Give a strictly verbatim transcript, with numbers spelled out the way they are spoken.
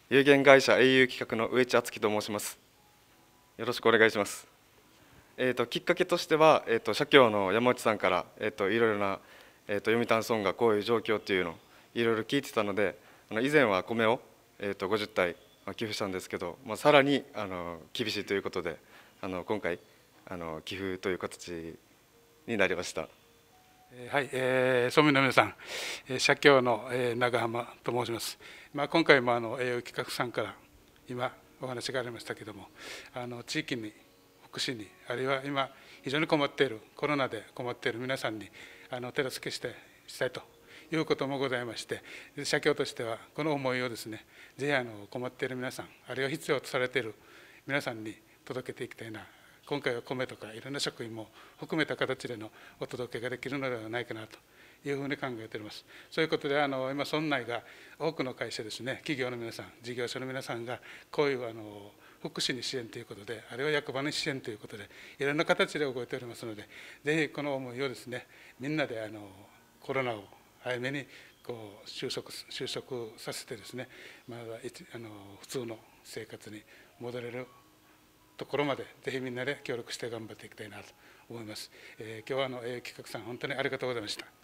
有限会社 エーユー 企画の上地敦樹と申します。よろしくお願いします。えー、ときっかけとしては、えー、と社協の山内さんから、えー、といろいろな、えー、と読谷村がこういう状況っていうのをいろいろ聞いてたので、あの以前は米を、えー、とごじゅったい寄付したんですけど、まあ、さらにあの厳しいということで、あの今回あの寄付という形になりました。 はい、えー、村民の皆さん、えー社協の、えー長浜と申します。まあ、今回もあの栄養企画さんから今お話がありましたけれども、あの地域に福祉に、あるいは今非常に困っている、コロナで困っている皆さんにあの手助けしてしたいということもございまして、社協としてはこの思いをですね、ぜひあの困っている皆さん、あるいは必要とされている皆さんに届けていきたいな。今回は米とかいろんな食品も含めた形でのお届けができるのではないかなというふうに考えております。そういうことで、あの今、村内が多くの会社ですね、企業の皆さん、事業所の皆さんが、こういうあの福祉に支援ということで、あるいは役場に支援ということで、いろんな形で動いておりますので、ぜひこの思いをですね、みんなであのコロナを早めにこう収束収束させてですね、まだあの普通の生活に戻れるところまで、ぜひみんなで協力して頑張っていきたいなと思います。えー、今日はあの、えー企画さん、本当にありがとうございました。